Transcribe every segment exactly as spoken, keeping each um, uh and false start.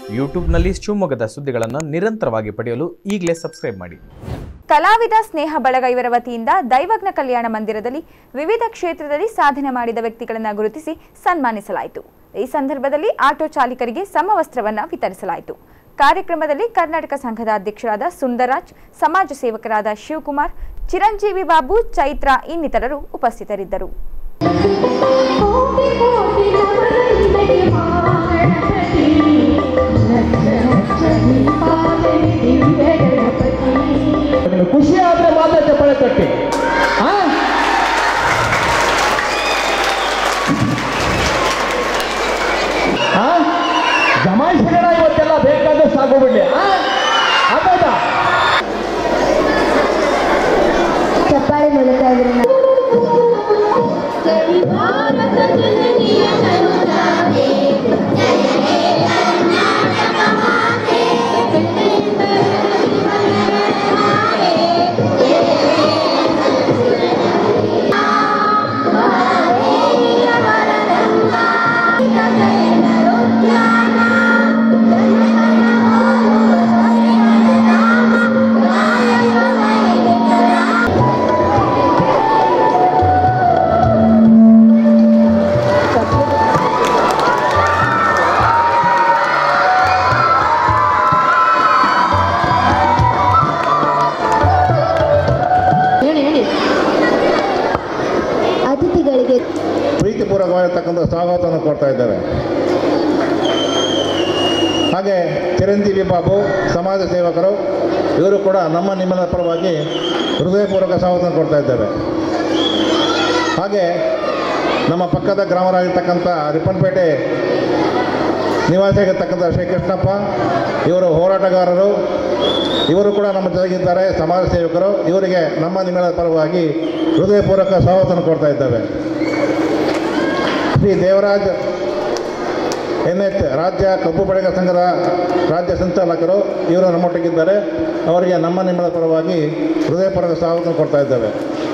ಯೂಟ್ಯೂಬ್ನಲ್ಲಿ ಶಿವಮೊಗ್ಗದ ಸುದ್ದಿಗಳನ್ನು ನಿರಂತರವಾಗಿ ಪಡೆಯಲು ಈಗಲೇ ಸಬ್ಸ್ಕ್ರೈಬ್ ಮಾಡಿ. ಕಲಾವಿದ ಸ್ನೇಹ ಬಳಗ ಇವರ ವತಿಯಿಂದ ದೈವಜ್ಞ ಕಲ್ಯಾಣ ಮಂದಿರದಲ್ಲಿ ವಿವಿಧ ಕ್ಷೇತ್ರದಲ್ಲಿ ಸಾಧನೆ ಮಾಡಿದ ವ್ಯಕ್ತಿಗಳನ್ನು ಗುರುತಿಸಿ ಸನ್ಮಾನಿಸಲಾಯಿತು. ಈ ಸಂದರ್ಭದಲ್ಲಿ ಆಟೋ ಚಾಲಕರಿಗೆ ಸಮವಸ್ತ್ರವನ್ನು ವಿತರಿಸಲಾಯಿತು. ಕಾರ್ಯಕ್ರಮದಲ್ಲಿ ಕರ್ನಾಟಕ ಸಂಘದ ಅಧ್ಯಕ್ಷರಾದ ಸುಂದರಾಜ್, ಸಮಾಜ ಸೇವಕರಾದ ಶಿವಕುಮಾರ್, ಚಿರಂಜೀವಿ ಬಾಬು, ಚೈತ್ರ ಇನ್ನಿತರರು ಉಪಸ್ಥಿತರಿದ್ದರು. ಖುಷಿ ಆದ್ರೆ ಮಾತ್ರ ಚಪ್ಪಳೆ ತಟ್ಟಿ. ಜಮಾಯಿಸಿಗಳ ಇವತ್ತೆಲ್ಲ ಬೇಕಾದಷ್ಟು ಆಗೋಗ್ಬಿಡ್ಲಿ. ಆಗೋದಾ ಚಪ್ಪಾಳೆ ಮೂಲಕ ಪ್ರೀತಿಪೂರ್ವಕವಾಗಿರ್ತಕ್ಕಂಥ ಸ್ವಾಗತವನ್ನು ಕೊಡ್ತಾ ಇದ್ದೇವೆ. ಹಾಗೆ ಚಿರಂಜೀವಿ ಬಾಬು, ಸಮಾಜ ಸೇವಕರು, ಇವರು ಕೂಡ ನಮ್ಮ ನಿಮ್ಮನ ಪರವಾಗಿ ಹೃದಯಪೂರ್ವಕ ಸ್ವಾಗತವನ್ನು ಕೊಡ್ತಾ ಇದ್ದೇವೆ. ಹಾಗೆ ನಮ್ಮ ಪಕ್ಕದ ಗ್ರಾಮರಾಗಿರ್ತಕ್ಕಂಥ ರಿಪ್ಪನ್ಪೇಟೆ ನಿವಾಸಿಯಾಗಿರ್ತಕ್ಕಂಥ ಶ್ರೀ ಕೃಷ್ಣಪ್ಪ, ಇವರು ಹೋರಾಟಗಾರರು, ಇವರು ಕೂಡ ನಮ್ಮ ಜೊತೆಗಿದ್ದಾರೆ, ಸಮಾಜ ಸೇವಕರು. ಇವರಿಗೆ ನಮ್ಮ ನಿಮ್ಮನ ಪರವಾಗಿ ಹೃದಯಪೂರ್ವಕ ಸ್ವಾಗತವನ್ನು ಕೊಡ್ತಾ ಇದ್ದೇವೆ. ಶ್ರೀ ದೇವರಾಜ್ ಎನ್ ಎಚ್ ರಾಜ್ಯ ಕಬ್ಬು ಬೆಳೆಗಾರ ಸಂಘದ ರಾಜ್ಯ ಸಂಚಾಲಕರು, ಇವರು ನಮ್ಮೊಟ್ಟಿಗಿದ್ದಾರೆ. ಅವರಿಗೆ ನಮ್ಮ ನಿಮ್ಮದ ಪರವಾಗಿ ಹೃದಯಪೂರ್ವಕ ಸ್ವಾಗತ ಕೊಡ್ತಾ ಇದ್ದೇವೆ.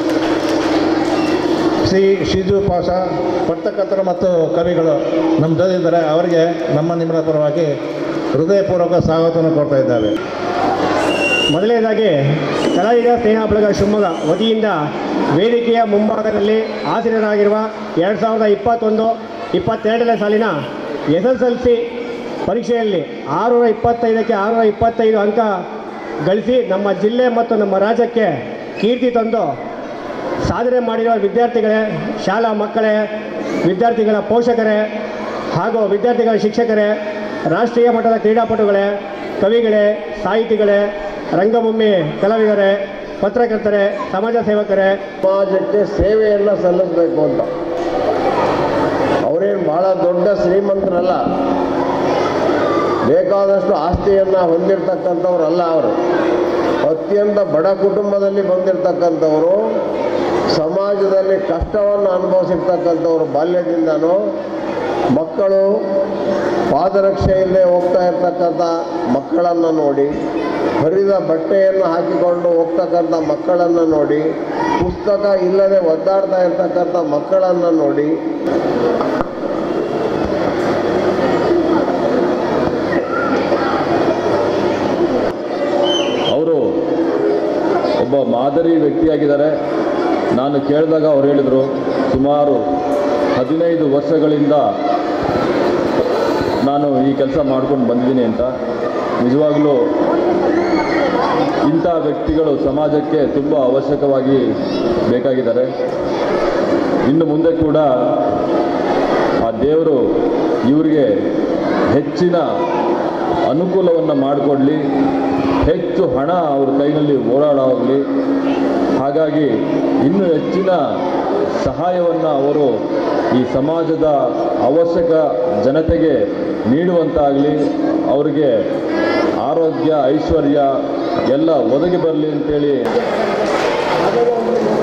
ಶ್ರೀ ಶಿಜು ಪಾಷಾ, ಪತ್ರಕರ್ತರು ಮತ್ತು ಕವಿಗಳು ನಮ್ಮ ಜೊತೆಗಿದ್ದಾರೆ. ಅವರಿಗೆ ನಮ್ಮ ನಿಮ್ಮದ ಪರವಾಗಿ ಹೃದಯಪೂರ್ವಕ ಸ್ವಾಗತವನ್ನು ಕೊಡ್ತಾ ಇದ್ದೇವೆ. ಮೊದಲನೇದಾಗಿ ಕಲಾವಿದ ಸ್ನೇಹ ಬಳಗ ಶಿವಮೊಗ್ಗ ವತಿಯಿಂದ ವೇದಿಕೆಯ ಮುಂಭಾಗದಲ್ಲಿ ಆಸೀನರಾಗಿರುವ ಎರಡು ಸಾವಿರದ ಇಪ್ಪತ್ತೊಂದು ಇಪ್ಪತ್ತೆರಡನೇ ಸಾಲಿನ ಎಸ್ ಎಸ್ ಎಲ್ ಸಿ ಪರೀಕ್ಷೆಯಲ್ಲಿ ಆರುನೂರ ಇಪ್ಪತ್ತೈದಕ್ಕೆ ಆರುನೂರ ಇಪ್ಪತ್ತೈದು ಅಂಕ ಗಳಿಸಿ ನಮ್ಮ ಜಿಲ್ಲೆ ಮತ್ತು ನಮ್ಮ ರಾಜ್ಯಕ್ಕೆ ಕೀರ್ತಿ ತಂದು ಸಾಧನೆ ಮಾಡಿರುವ ವಿದ್ಯಾರ್ಥಿಗಳೇ, ಶಾಲಾ ಮಕ್ಕಳೇ, ವಿದ್ಯಾರ್ಥಿಗಳ ಪೋಷಕರೇ ಹಾಗೂ ವಿದ್ಯಾರ್ಥಿಗಳ ಶಿಕ್ಷಕರೇ, ರಾಷ್ಟ್ರೀಯ ಮಟ್ಟದ ಕ್ರೀಡಾಪಟುಗಳೇ, ಕವಿಗಳೇ, ಸಾಹಿತಿಗಳೇ, ರಂಗಭೂಮಿ ಕಲಾವಿದರೇ, ಪತ್ರಕರ್ತರೇ, ಸಮಾಜ ಸೇವಕರೇ, ಸಮಾಜಕ್ಕೆ ಸೇವೆಯನ್ನು ಸಲ್ಲಿಸಬೇಕು ಅಂತ. ಅವರೇನು ಭಾಳ ದೊಡ್ಡ ಶ್ರೀಮಂತರಲ್ಲ, ಬೇಕಾದಷ್ಟು ಆಸ್ತಿಯನ್ನು ಹೊಂದಿರತಕ್ಕಂಥವ್ರಲ್ಲ. ಅವರು ಅತ್ಯಂತ ಬಡ ಕುಟುಂಬದಲ್ಲಿ ಬಂದಿರತಕ್ಕಂಥವರು, ಸಮಾಜದಲ್ಲಿ ಕಷ್ಟವನ್ನು ಅನುಭವಿಸಿರ್ತಕ್ಕಂಥವ್ರು. ಬಾಲ್ಯದಿಂದನೂ ಮಕ್ಕಳು ಪಾದರಕ್ಷೆ ಇಲ್ಲದೆ ಹೋಗ್ತಾ ಇರ್ತಕ್ಕಂಥ ಮಕ್ಕಳನ್ನು ನೋಡಿ, ಹರಿದ ಬಟ್ಟೆಯನ್ನು ಹಾಕಿಕೊಂಡು ಹೋಗ್ತಕ್ಕಂಥ ಮಕ್ಕಳನ್ನು ನೋಡಿ, ಪುಸ್ತಕ ಇಲ್ಲದೆ ಒದ್ದಾಡ್ತಾ ಇರ್ತಕ್ಕಂಥ ಮಕ್ಕಳನ್ನು ನೋಡಿ, ಅವರು ಒಬ್ಬ ಮಾದರಿ ವ್ಯಕ್ತಿಯಾಗಿದ್ದಾರೆ. ನಾನು ಕೇಳಿದಾಗ ಅವ್ರು ಹೇಳಿದರು, ಸುಮಾರು ಹದಿನೈದು ವರ್ಷಗಳಿಂದ ನಾನು ಈ ಕೆಲಸ ಮಾಡ್ಕೊಂಡು ಬಂದಿದ್ದೀನಿ ಅಂತ. ನಿಜವಾಗಲೂ ಇಂಥ ವ್ಯಕ್ತಿಗಳು ಸಮಾಜಕ್ಕೆ ತುಂಬ ಅವಶ್ಯಕವಾಗಿ ಬೇಕಾಗಿದ್ದಾರೆ. ಇನ್ನು ಮುಂದೆ ಕೂಡ ಆ ದೇವರು ಇವರಿಗೆ ಹೆಚ್ಚಿನ ಅನುಕೂಲವನ್ನು ಮಾಡಿಕೊಡಲಿ, ಹೆಚ್ಚು ಹಣ ಅವ್ರ ಕೈನಲ್ಲಿ ಓಡಾಡೋಗಲಿ. ಹಾಗಾಗಿ ಇನ್ನೂ ಹೆಚ್ಚಿನ ಸಹಾಯವನ್ನು ಅವರು ಈ ಸಮಾಜದ ಅವಶ್ಯಕ ಜನತೆಗೆ ನೀಡುವಂತಾಗಲಿ, ಅವರಿಗೆ ಆರೋಗ್ಯ, ಐಶ್ವರ್ಯ ಎಲ್ಲ ಒದಗಿ ಬರಲಿ ಅಂತೇಳಿ